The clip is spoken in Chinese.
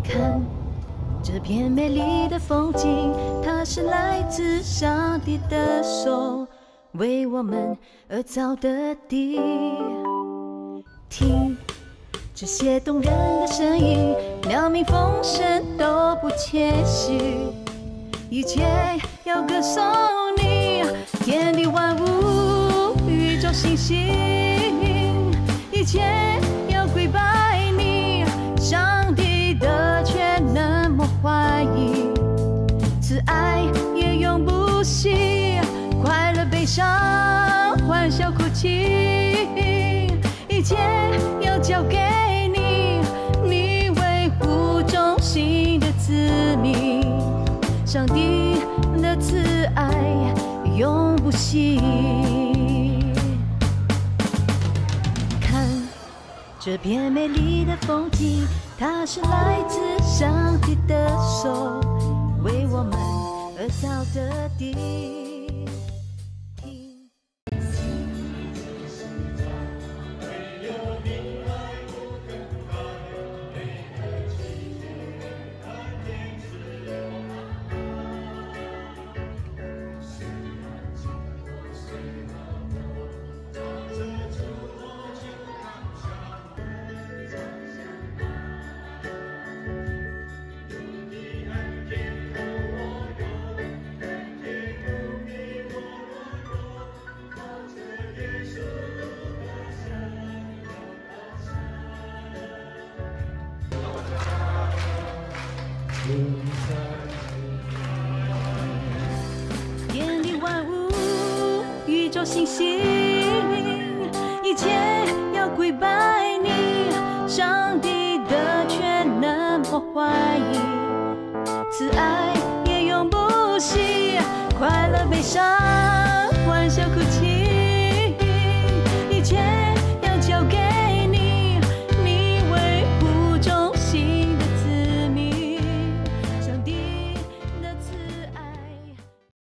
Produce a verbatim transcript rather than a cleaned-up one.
看这片美丽的风景，它是来自上帝的手，为我们而造的地。听这些动人的声音，鸟鸣风声都不谦虚，一切要歌颂你，天地万物，宇宙星星，一切要跪拜你，上帝的全能莫怀疑，慈爱也永不息，快乐悲伤欢笑哭泣，一切要交给你，你维护忠心的子民，上帝的慈爱永不息。看这片美丽的风景，它是来自上帝的手，为我们而造的地。天地万物，宇宙星星，一切要跪拜你，上帝的全能莫怀疑，慈爱也永不息，快乐悲伤欢笑哭泣。